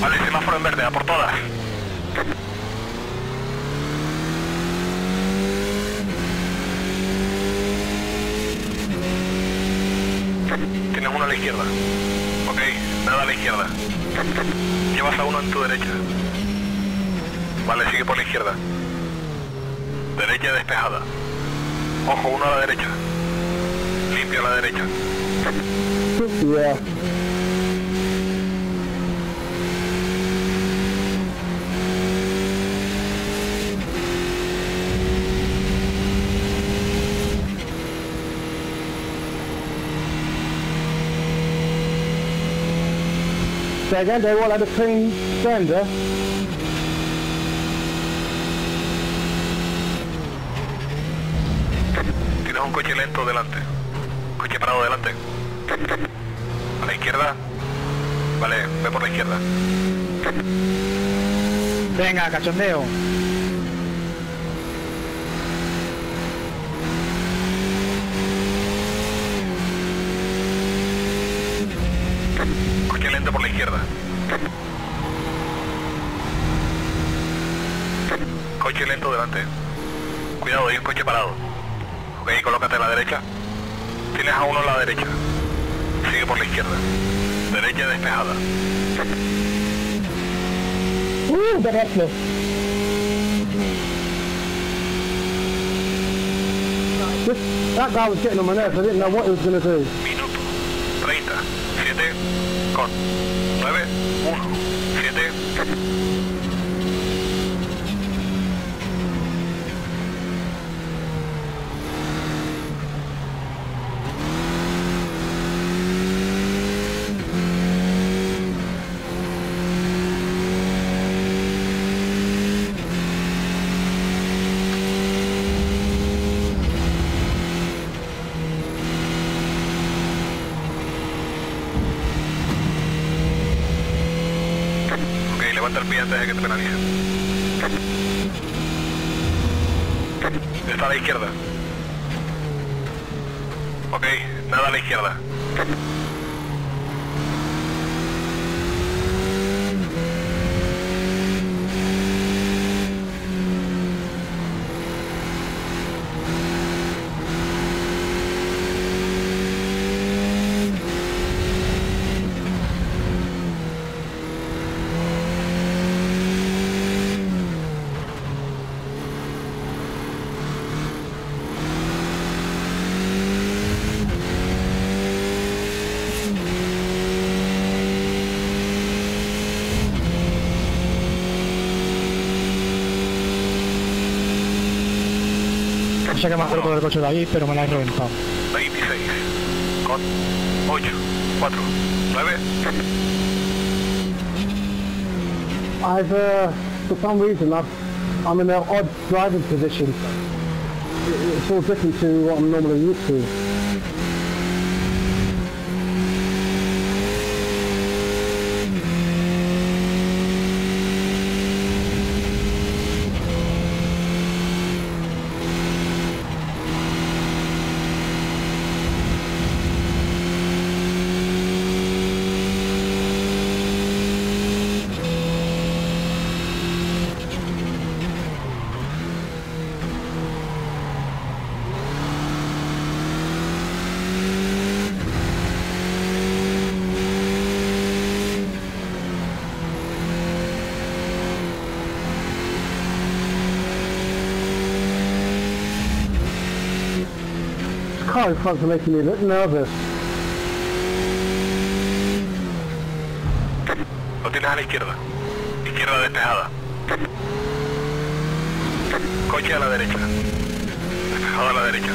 Vale, semáforo en verde, a por todas. Tienes uno a la izquierda. Ok, nada a la izquierda. Llevas a uno en tu derecha. Vale, sigue por la izquierda. Derecha despejada. Ojo, uno a la derecha. Limpio a la derecha. Yeah. Say again, they want like a clean fender. Tienes un coche lento delante. Coche parado delante. A la izquierda. Vale, ve por la izquierda. Venga, cachondeo. Coche lento por la izquierda. Coche lento delante. Cuidado, hay un coche parado. Ok, colócate a la derecha. Tienes a uno a la derecha. Sigue por la izquierda. Derecha despejada. Derecho. That guy was getting on my nerves. I didn't know what he was going to do. Minuto 30, 7, con 9, 1, 7. Levanta el pie antes de que te penalicen. Está a la izquierda. Ok, nada a la izquierda. No sé qué me acerco del coche de ahí, pero me la he reventado. 26, con 8, 4, 9. For some reason, I'm in an odd driving position. It's all different to what I'm normally used to. Car in front is making me a bit nervous. Lo tienes a la izquierda. Izquierda despejada. Coche a la derecha. Despejado a la derecha.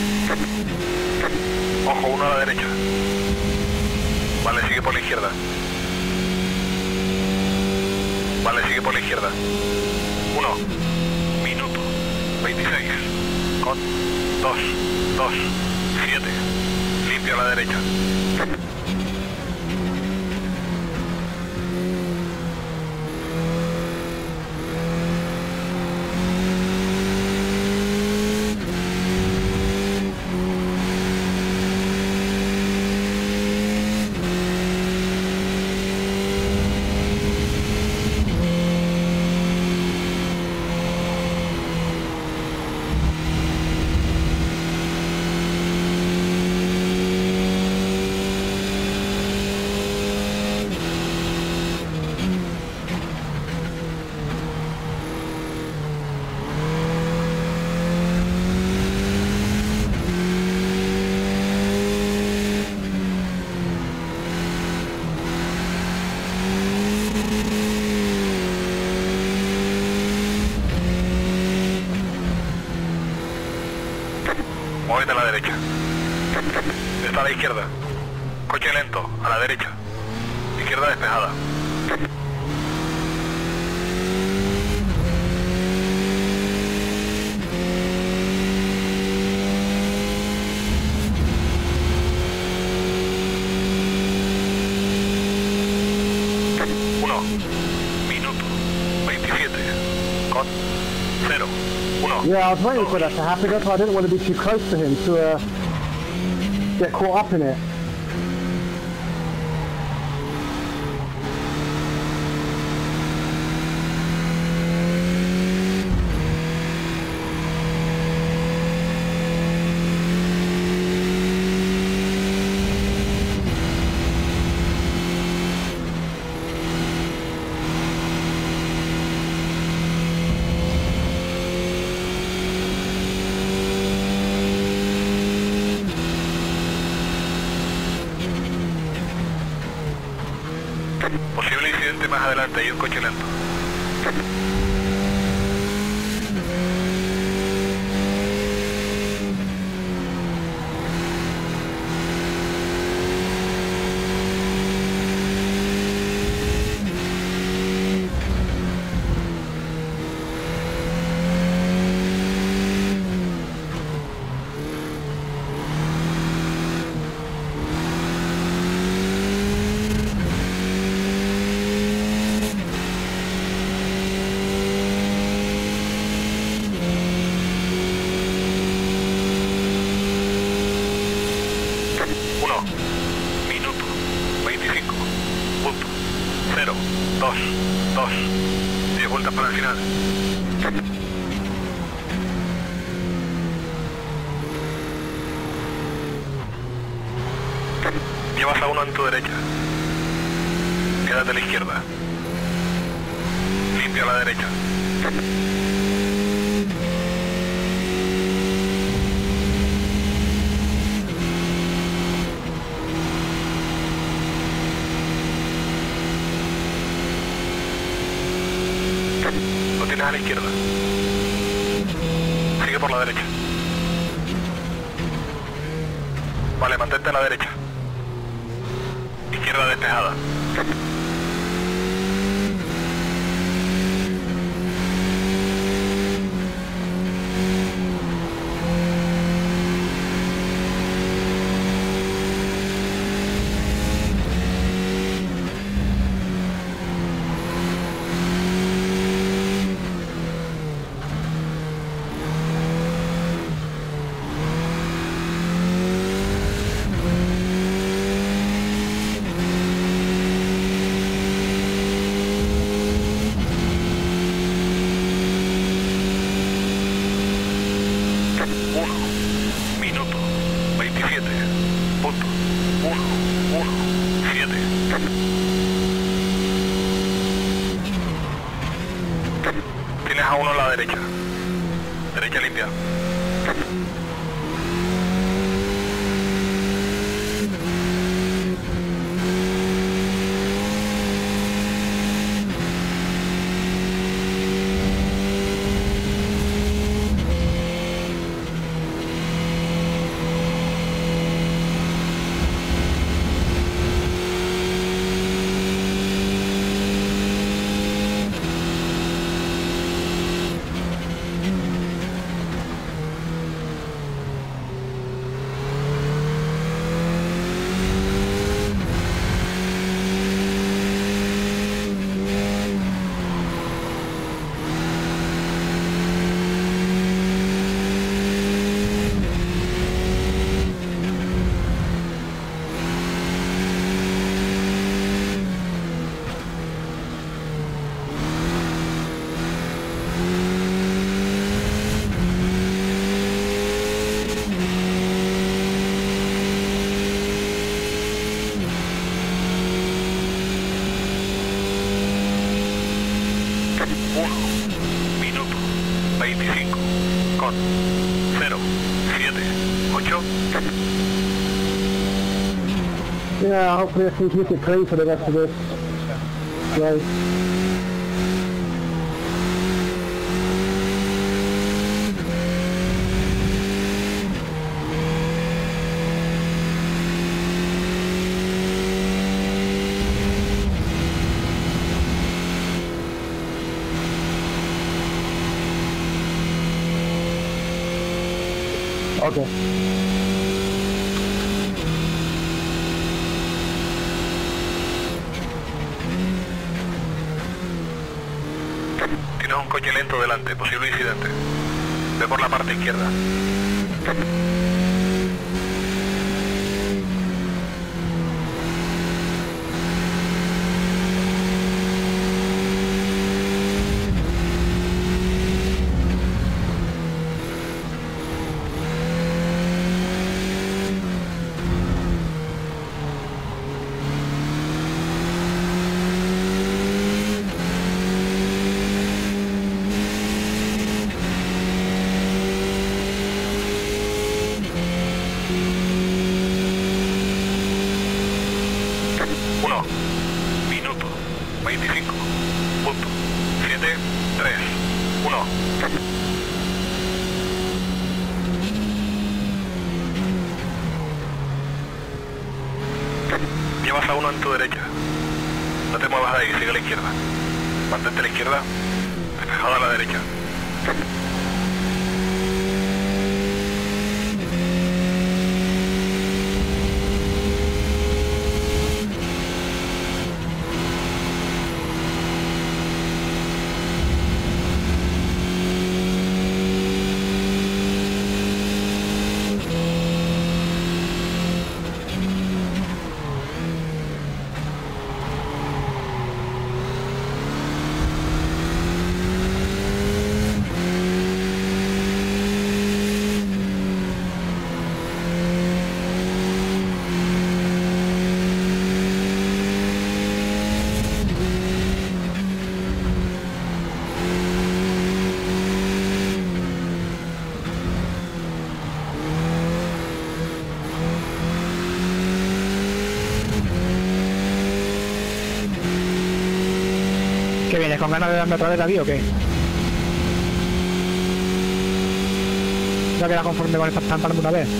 Ojo, uno a la derecha. Vale, sigue por la izquierda. Vale, sigue por la izquierda. 1. Minuto. 26. Con 2, 2, 7. Limpio a la derecha. Muévete a la derecha. Está a la izquierda. Coche lento, a la derecha. Izquierda despejada. Yeah, I was waiting for that to happen. That's why I didn't want to be too close to him to get caught up in it. Posible incidente más adelante, hay un coche lento. Minuto 25. Punto. 0, 2, 2. 10 vueltas para el final. Llevas a uno en tu derecha. Quédate a la izquierda. Limpia a la derecha. Lo tienes a la izquierda. Sigue por la derecha. Vale, mantente a la derecha. Izquierda despejada. Tienes a uno a la derecha. Derecha limpia. Minuto 25 con 0, 7, 8. Yeah, hopefully I can keep it clean for the rest of this race. Okay. Tienes un coche lento delante, posible incidente. Ve por la parte izquierda. Minuto 25. Punto 7, 3, 1. Llevas a uno en tu derecha. No te muevas de ahí, sigue a la izquierda. Mantente a la izquierda, despejado a la derecha. ¿Qué vienes? ¿Con ganas de darme otra vez aquí o qué? ¿Ya queda conforme con estas trampas una vez?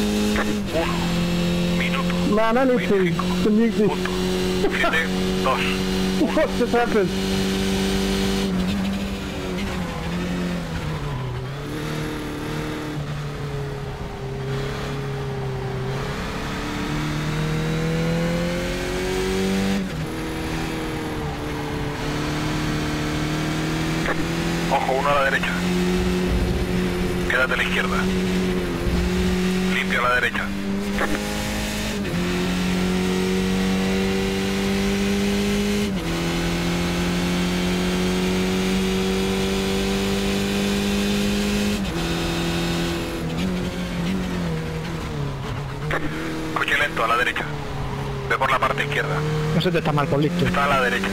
Minuto Man, I need to 25. mute this. Punto 7, 2. What just happened? Ojo, uno a la derecha. Quédate a la izquierda. Limpia a la derecha. Coche lento a la derecha. Ve por la parte izquierda. No se te está mal por listo. Está a la derecha.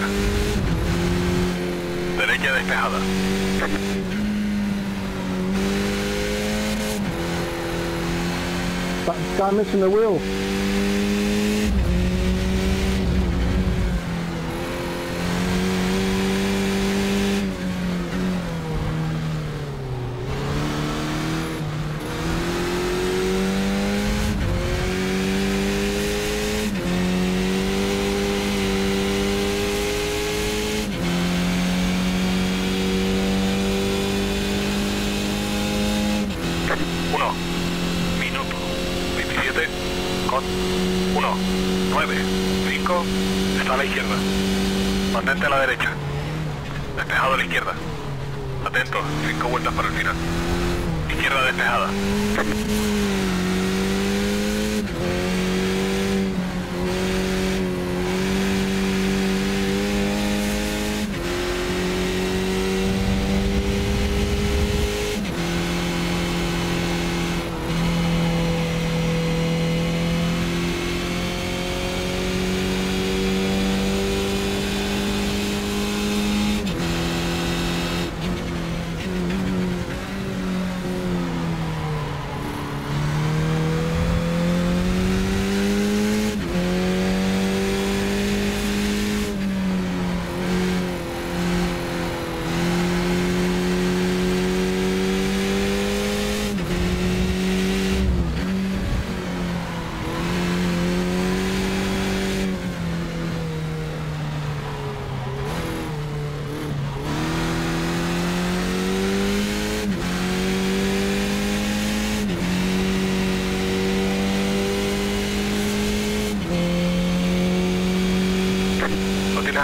Derecha despejada. Start missing the wheel. Minuto 27 con 1, 9, 5. Está a la izquierda. Mantente a la derecha. Despejado a la izquierda. Atento, 5 vueltas para el final. Izquierda despejada.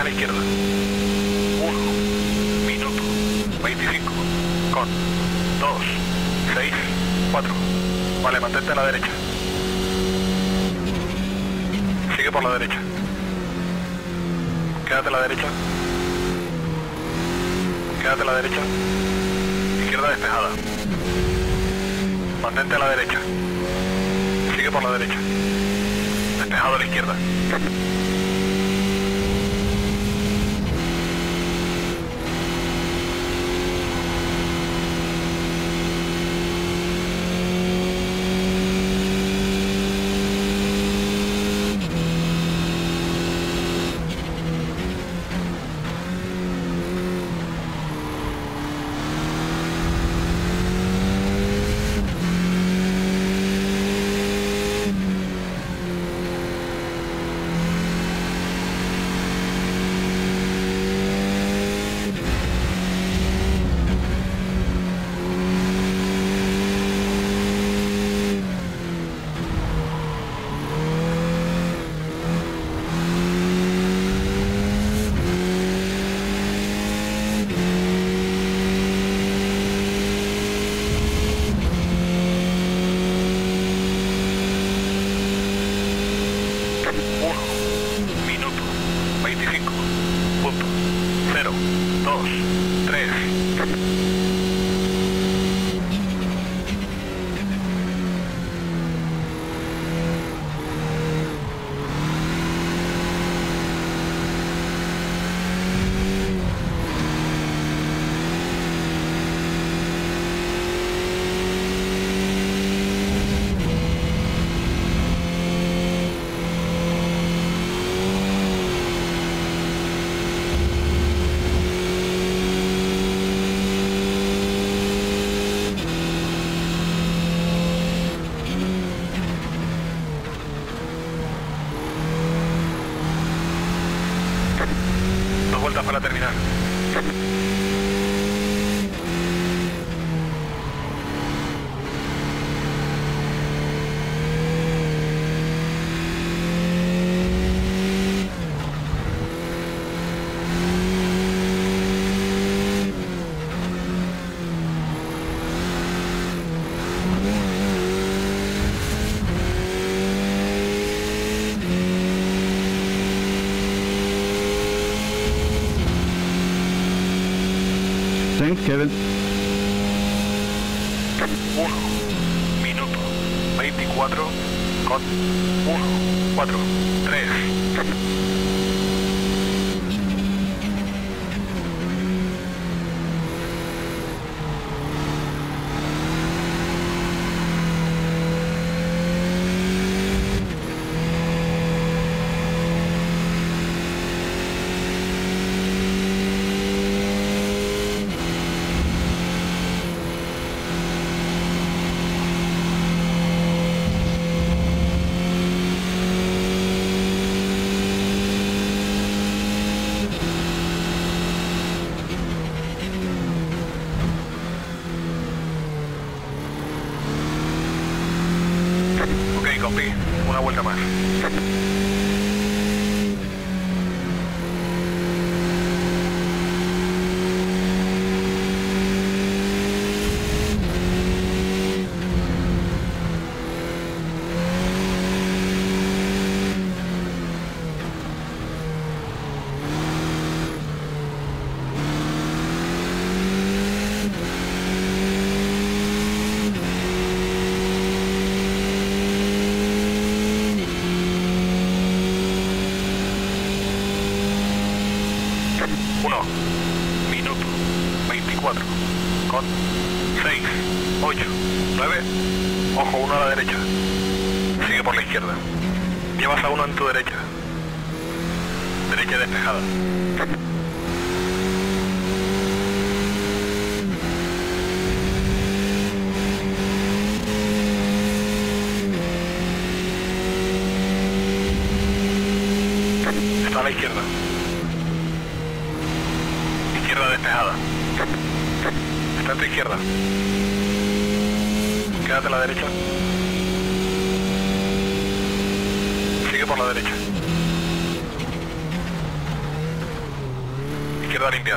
a la izquierda. 1 minuto 25 con 2, 6, 4. Vale, mantente a la derecha. Sigue por la derecha. Quédate a la derecha. Quédate a la derecha. Izquierda despejada. Mantente a la derecha. Sigue por la derecha. Despejado a la izquierda. Vueltas para terminar. Thanks, Kevin. 1 minuto 24 con 1, 4, 3. Ok, compi, una vuelta más. Minuto 24 con 6, 8, 9. Ojo, uno a la derecha. Sigue por la izquierda. Llevas a uno en tu derecha. Derecha despejada. Está a la izquierda. Izquierda despejada. Está a tu izquierda. Quédate a la derecha. Sigue por la derecha. izquierda limpia.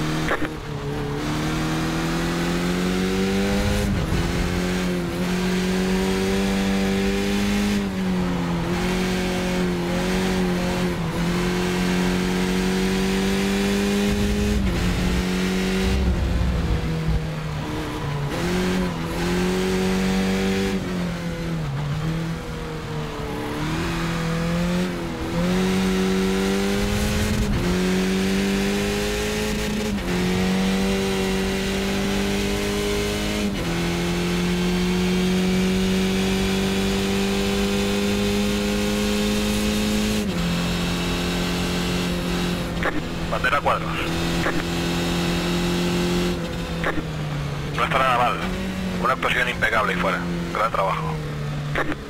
Bandera cuadros. No está nada mal. Una actuación impecable y fuera. Gran trabajo.